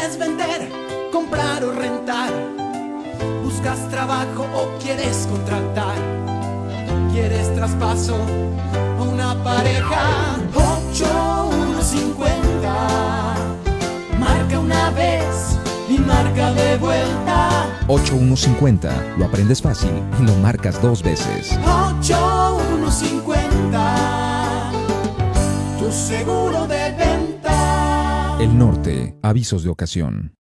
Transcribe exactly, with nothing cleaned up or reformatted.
¿Quieres vender, comprar o rentar? ¿Buscas trabajo o quieres contratar? ¿Quieres traspaso o una pareja? ocho uno cincuenta. Marca una vez y marca de vuelta. ocho uno cincuenta. Lo aprendes fácil y lo marcas dos veces. ocho uno cincuenta. Tu seguro de venta. El Norte. Avisos de ocasión.